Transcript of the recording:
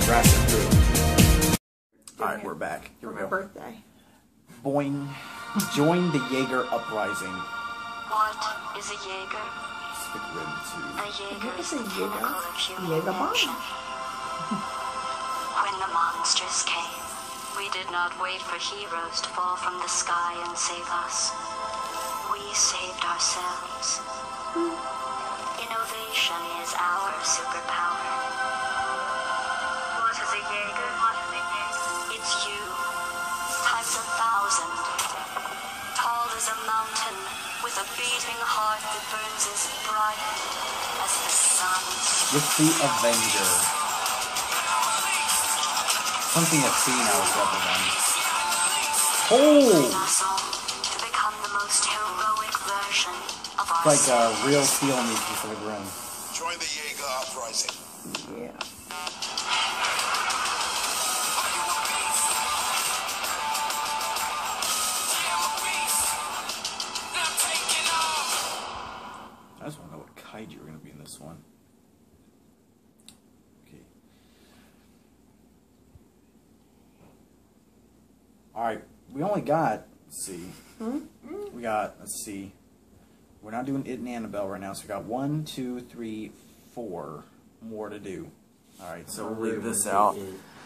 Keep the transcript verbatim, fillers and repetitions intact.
Rastin Brew. Alright, we're back. Here For we my go. birthday. Boing. Join the Jaeger uprising. What is a Jaeger? Stick rim too. A Jaeger What is is a the Jaeger? chemical accumulation. Jaeger bomb. When the monsters came, we did not wait for heroes to fall from the sky and save us. We saved ourselves. Innovation is our superpower. What is a Jaeger? It's you, times a thousand. Tall as a mountain, with a beating heart that burns as bright as the sun. With the Avenger. Something I've seen I was representing. Oh! Us all to become the most heroic version of It's like ourselves. uh, real steel meets Pacific Rim. Join the Jaeger uprising. Yeah. I just want to know what kaiju are going to be in this one. Okay. Alright, we only got, let's see. Hmm? We got, let's see. We're not doing It and Annabelle right now, so we got one, two, three, four more to do. Alright, so we'll leave this out.